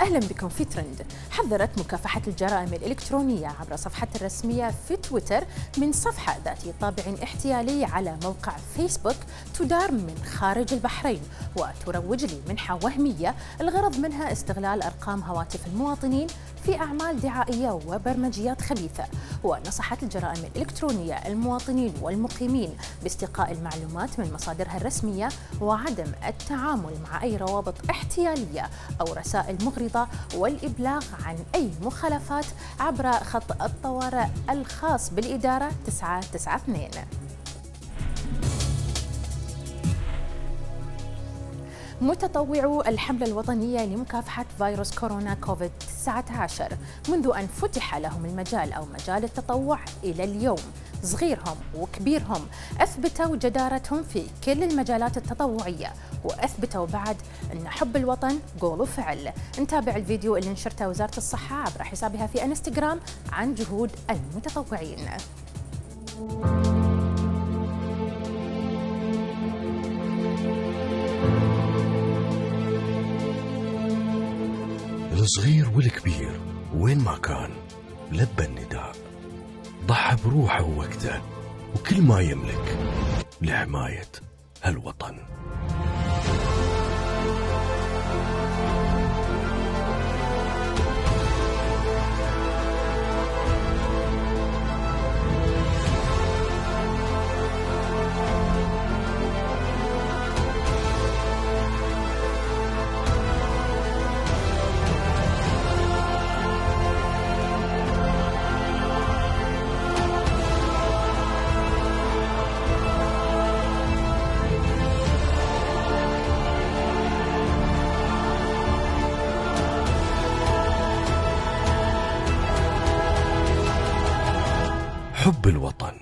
أهلا بكم في ترند. حذرت مكافحة الجرائم الإلكترونية عبر صفحتها الرسمية في تويتر من صفحة ذات طابع احتيالي على موقع فيسبوك تدار من خارج البحرين وتروج لمنحة وهمية الغرض منها استغلال أرقام هواتف المواطنين في أعمال دعائية وبرمجيات خبيثة. ونصحت الجرائم الإلكترونية المواطنين والمقيمين باستقاء المعلومات من مصادرها الرسمية وعدم التعامل مع أي روابط احتيالية أو رسائل مغرضة والإبلاغ عن أي مخالفات عبر خط الطوارئ الخاص بالإدارة 992. متطوعو الحملة الوطنية لمكافحة فيروس كورونا كوفيد-19 منذ أن فتح لهم المجال أو مجال التطوع إلى اليوم، صغيرهم وكبيرهم أثبتوا جدارتهم في كل المجالات التطوعية، وأثبتوا بعد أن حب الوطن قول وفعل. نتابع الفيديو اللي نشرته وزارة الصحة عبر حسابها في انستغرام عن جهود المتطوعين. الصغير والكبير وين ما كان لبى النداء، ضحى بروحه ووقته وكل ما يملك لحماية هالوطن. حب الوطن.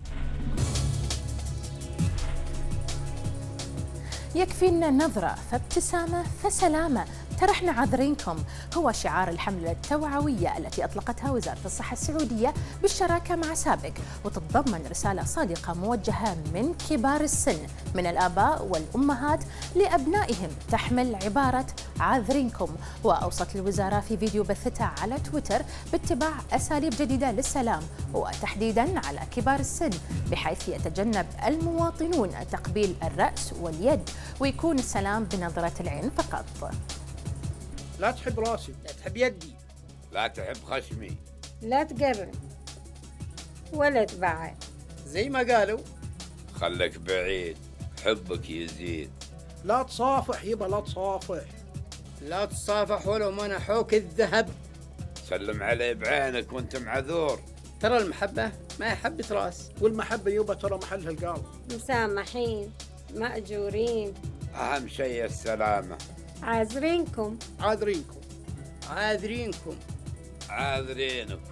يكفينا نظرة فابتسامة فسلامة، ترى احنا عاذرينكم، هو شعار الحملة التوعوية التي أطلقتها وزارة الصحة السعودية بالشراكة مع سابق، وتتضمن رسالة صادقة موجهة من كبار السن من الآباء والأمهات لأبنائهم تحمل عبارة عاذرينكم. وأوصت الوزارة في فيديو بثتها على تويتر باتباع أساليب جديدة للسلام وتحديدا على كبار السن، بحيث يتجنب المواطنون تقبيل الرأس واليد ويكون السلام بنظرة العين فقط. لا تحب راسي، لا تحب يدي، لا تحب خشمي، لا تقرب ولا تبعد، زي ما قالوا خلك بعيد حبك يزيد. لا تصافح يبا، لا تصافح، لا تصافح ولو منحوك الذهب، سلم عليه بعينك وانت معذور. ترى المحبة ما هي حبة راس، والمحبة يبا ترى محلها القلب. مسامحين مأجورين، أهم شيء السلامة. عاذرينكم عاذرينكم عاذرينكم عاذرينكم.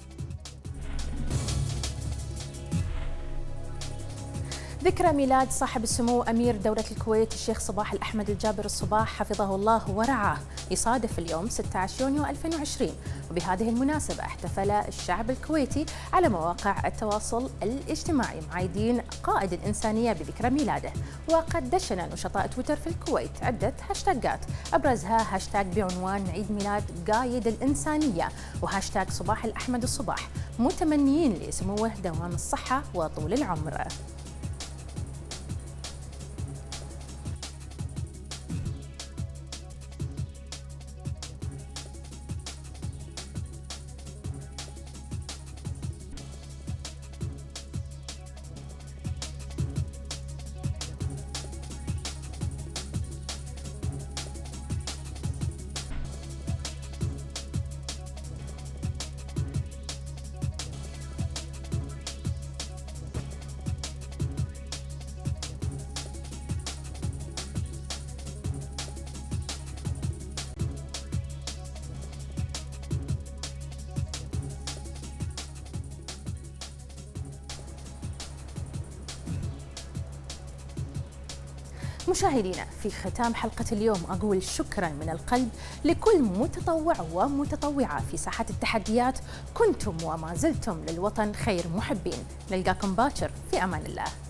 ذكرى ميلاد صاحب السمو أمير دولة الكويت الشيخ صباح الأحمد الجابر الصباح حفظه الله ورعاه يصادف اليوم 16 يونيو 2020، وبهذه المناسبة احتفل الشعب الكويتي على مواقع التواصل الاجتماعي معيدين قائد الإنسانية بذكرى ميلاده. وقد دشن نشطاء تويتر في الكويت عدة هاشتاجات أبرزها هاشتاج بعنوان عيد ميلاد قايد الإنسانية وهاشتاج صباح الأحمد الصباح، متمنيين لسموه دوام الصحة وطول العمر. مشاهدينا، في ختام حلقة اليوم أقول شكرا من القلب لكل متطوع ومتطوعة في ساحة التحديات، كنتم وما زلتم للوطن خير محبين. نلقاكم باكر، في أمان الله.